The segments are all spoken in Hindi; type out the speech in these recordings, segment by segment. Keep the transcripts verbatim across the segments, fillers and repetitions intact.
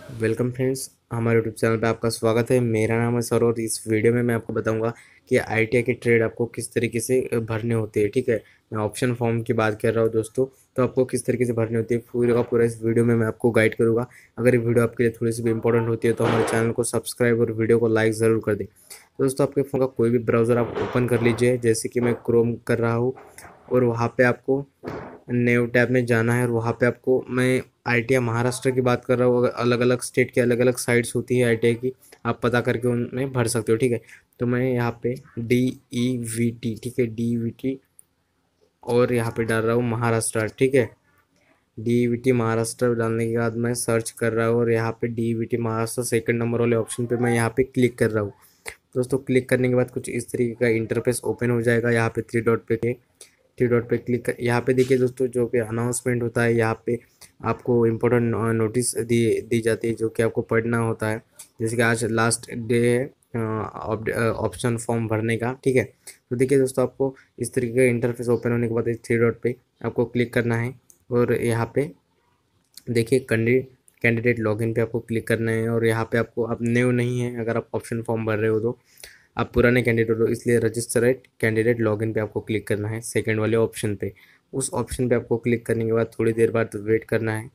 वेलकम फ्रेंड्स, हमारे यूट्यूब चैनल पे आपका स्वागत है। मेरा नाम है सर और इस वीडियो में मैं आपको बताऊंगा कि आईटीआई के ट्रेड आपको किस तरीके से भरने होते हैं। ठीक है, मैं ऑप्शन फॉर्म की बात कर रहा हूँ दोस्तों। तो आपको किस तरीके से भरने होती है पूरे का पूरा इस वीडियो में मैं आपको गाइड करूँगा। अगर ये वीडियो आपके लिए थोड़ी सी भी इंपॉर्टेंट होती है तो हमारे चैनल को सब्सक्राइब और वीडियो को लाइक ज़रूर कर दें। तो दोस्तों, आपके फ़ोन का कोई भी ब्राउज़र आप ओपन कर लीजिए, जैसे कि मैं क्रोम कर रहा हूँ। और वहाँ पे आपको न्यू टैब में जाना है और वहाँ पे आपको, मैं आईटीआई महाराष्ट्र की बात कर रहा हूँ। अलग अलग स्टेट की अलग अलग साइट्स होती है आईटीआई की, आप पता करके उनमें भर सकते हो। ठीक है, तो मैं यहाँ पे डी ई वी टी, ठीक है, डी ई वी टी, और यहाँ पे डाल रहा हूँ महाराष्ट्र। ठीक है, D E V T Maharashtra डालने के बाद मैं सर्च कर रहा हूँ और यहाँ पे D E V T Maharashtra second नंबर वाले ऑप्शन पे मैं यहाँ पे क्लिक कर रहा हूँ। दोस्तों, क्लिक करने के बाद कुछ इस तरीके का इंटरफेस ओपन हो जाएगा। यहाँ पे थ्री डॉट पे थ्री डॉट पे क्लिक कर, यहाँ पे देखिए दोस्तों, जो भी अनाउंसमेंट होता है यहाँ पे आपको इम्पोर्टेंट नोटिस दी दी जाती है जो कि आपको पढ़ना होता है। जैसे कि आज लास्ट डे है ऑप्शन फॉर्म भरने का। ठीक है, तो देखिए दोस्तों, आपको इस तरीके का इंटरफेस ओपन होने के बाद इस थ्री डॉट पे आपको क्लिक करना है और यहाँ पे देखिए कैंडिडेट कैंडिडेट लॉगिन पे आपको क्लिक करना है। और यहाँ पे आपको, अब न्यू नहीं है, अगर आप ऑप्शन फॉर्म भर रहे हो तो आप पुराने कैंडिडेट हो, इसलिए रजिस्टर एट कैंडिडेट लॉगिन पे आपको क्लिक करना है सेकंड वाले ऑप्शन पे। उस ऑप्शन पे आपको क्लिक करने के बाद थोड़ी देर बाद वेट करना है।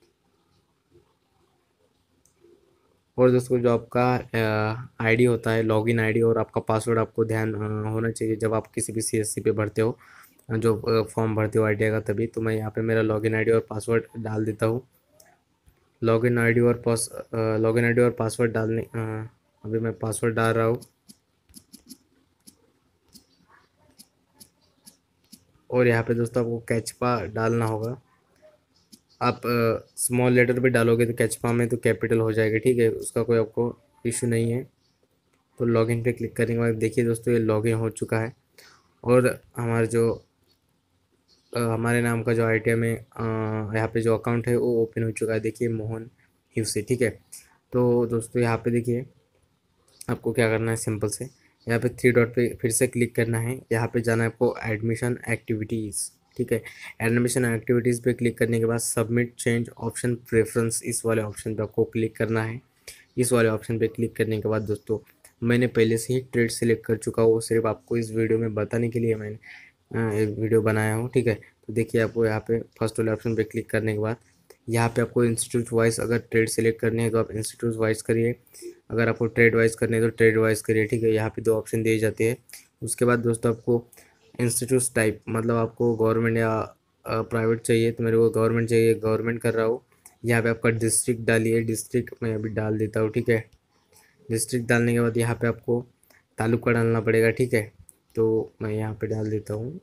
और दोस्तों, जो आपका आईडी होता है, लॉगिन आईडी और आपका पासवर्ड आपको ध्यान अ, होना चाहिए जब आप किसी भी सीएससी पे भरते हो, अ, जो फॉर्म भरते हो आईटीआई का। तभी तो मैं यहाँ पे मेरा लॉगिन आईडी और पासवर्ड डाल देता हूँ। लॉगिन आईडी और पास लॉगिन आईडी और पासवर्ड डालने, अ, अभी मैं पासवर्ड डाल रहा हूँ। और यहाँ पे दोस्तों आपको कैचपा डालना होगा। आप स्मॉल लेटर पे डालोगे तो कैचपा में तो कैपिटल हो जाएगा। ठीक है, उसका कोई आपको इशू नहीं है। तो लॉगिन पे क्लिक करने के बाद देखिए दोस्तों, ये लॉगिन हो चुका है और हमारा जो अ, हमारे नाम का जो आईटीआई में अ, यहाँ पे जो अकाउंट है वो ओपन हो चुका है। देखिए, मोहन हिवसे। ठीक है, तो दोस्तों यहाँ पे देखिए, आपको क्या करना है, सिंपल से यहाँ पे थ्री डॉट पे फिर से क्लिक करना है। यहाँ पे जाना है आपको एडमिशन एक्टिविटीज़। ठीक है, एडमिशन एक्टिविटीज़ पे क्लिक करने के बाद सबमिट चेंज ऑप्शन प्रेफरेंस, इस वाले ऑप्शन पे आपको क्लिक करना है। इस वाले ऑप्शन पे क्लिक करने के बाद दोस्तों, मैंने पहले से ही ट्रेड सेलेक्ट कर चुका हूँ, सिर्फ आपको इस वीडियो में बताने के लिए मैंने अ, एक वीडियो बनाया हूँ। ठीक है, तो देखिए, आपको यहाँ पे फर्स्ट वाले ऑप्शन पे क्लिक करने के बाद यहाँ पे आपको इंस्टीट्यूट वाइज अगर ट्रेड सेलेक्ट करने हैं तो आप इंस्टीट्यूट वाइज करिए, अगर आपको ट्रेड वाइज करने हैं तो ट्रेड वाइज करिए। ठीक है, यहाँ पे दो ऑप्शन दिए जाते हैं। उसके बाद दोस्तों, आपको इंस्टीट्यूट टाइप, मतलब आपको गवर्नमेंट या प्राइवेट चाहिए, तो मेरे को गवर्नमेंट चाहिए, गवर्नमेंट कर रहा हूँ। यहाँ पे आपका डिस्ट्रिक्ट डालिए, डिस्ट्रिक्ट मैं अभी डाल देता हूँ। ठीक है, डिस्ट्रिक्ट डालने के बाद यहाँ पे आपको तालुका डालना पड़ेगा। ठीक है, तो मैं यहाँ पे डाल देता हूँ।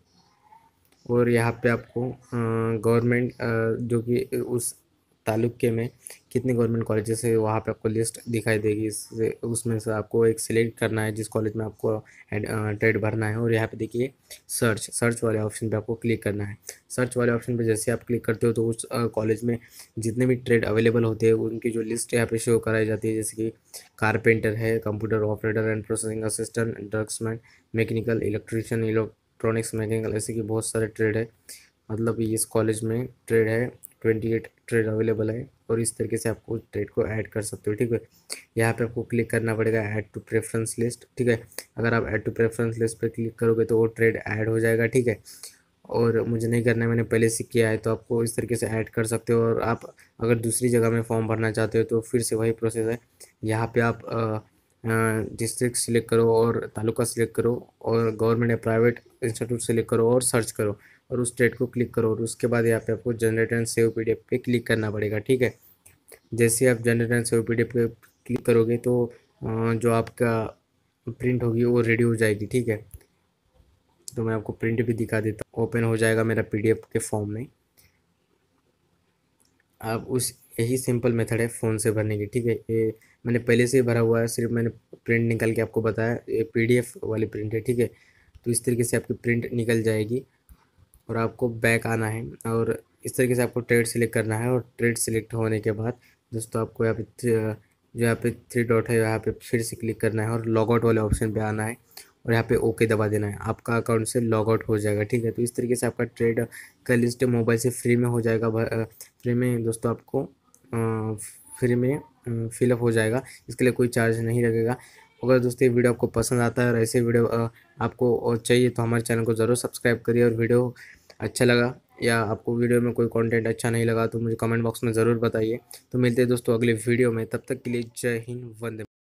और यहाँ पे आपको गवर्नमेंट, जो कि उस तालुके में कितने गवर्नमेंट कॉलेजेस है वहाँ पे आपको लिस्ट दिखाई देगी। इससे उसमें से आपको एक सिलेक्ट करना है जिस कॉलेज में आपको ट्रेड भरना है। और यहाँ पे देखिए, सर्च सर्च वाले ऑप्शन पे आपको क्लिक करना है। सर्च वाले ऑप्शन पे जैसे आप क्लिक करते हो तो उस कॉलेज में जितने भी ट्रेड अवेलेबल होते हैं उनकी जो लिस्ट यहाँ पे शो कराई जाती है। जैसे कि कारपेंटर है, computer operator and processing assistant, draughtsman, mechanical, electrician, electronics, mechanical, ऐसे कि बहुत सारे ट्रेड है। मतलब इस कॉलेज में ट्रेड है, ट्वेंटी एट ट्रेड अवेलेबल है और इस तरीके से आपको ट्रेड को ऐड कर सकते हो। ठीक है, यहाँ पे आपको क्लिक करना पड़ेगा ऐड टू प्रेफरेंस लिस्ट। ठीक है, अगर आप ऐड टू प्रेफरेंस लिस्ट पे क्लिक करोगे तो वो ट्रेड ऐड हो जाएगा। ठीक है, और मुझे नहीं करना है, मैंने पहले से किया है, तो आपको इस तरीके से ऐड कर सकते हो। और आप अगर दूसरी जगह में फॉर्म भरना चाहते हो तो फिर से वही प्रोसेस है। यहाँ पे आप डिस्ट्रिक्ट सिलेक्ट करो और तालुका सिलेक्ट करो और गवर्नमेंट या प्राइवेट इंस्टीट्यूट सिलेक्ट करो और सर्च करो और उस स्टेट को क्लिक करो। और उसके बाद यहाँ पे आपको जनरेट एंड सेव पीडीएफ पे क्लिक करना पड़ेगा। ठीक है, जैसे आप जनरेट एंड सेव पीडीएफ पे क्लिक करोगे तो अ, जो आपका प्रिंट होगी वो रेडी हो जाएगी। ठीक है, तो मैं आपको प्रिंट भी दिखा देता हूँ। ओपन हो जाएगा मेरा पीडीएफ के फॉर्म में। आप उस यही सिंपल मेथड है फ़ोन से भरने की। ठीक है, ये मैंने पहले से ही भरा हुआ है, सिर्फ मैंने प्रिंट निकाल के आपको बताया। ये पीडीएफ वाली प्रिंट है। ठीक है, तो इस तरीके से आपकी प्रिंट निकल जाएगी और आपको बैक आना है और इस तरीके से आपको ट्रेड सिलेक्ट करना है। और ट्रेड सिलेक्ट होने के बाद दोस्तों, आपको यहाँ पे थ्री- जो यहाँ पे थ्री डॉट है यहाँ पे फिर से क्लिक करना है और लॉग आउट वाले ऑप्शन पे आना है और यहाँ पे ओके दबा देना है। आपका अकाउंट से लॉग आउट हो जाएगा। ठीक है, तो इस तरीके से आपका ट्रेड का लिस्ट मोबाइल से फ्री में हो जाएगा। फ्री में दोस्तों आपको फ्री में फिलअप हो जाएगा, इसके लिए कोई चार्ज नहीं लगेगा। अगर दोस्तों ये वीडियो आपको पसंद आता है और ऐसे वीडियो आपको और चाहिए तो हमारे चैनल को ज़रूर सब्सक्राइब करिए। और वीडियो अच्छा लगा या आपको वीडियो में कोई कंटेंट अच्छा नहीं लगा तो मुझे कमेंट बॉक्स में ज़रूर बताइए। तो मिलते हैं दोस्तों अगले वीडियो में, तब तक के लिए जय हिंद, वंदे।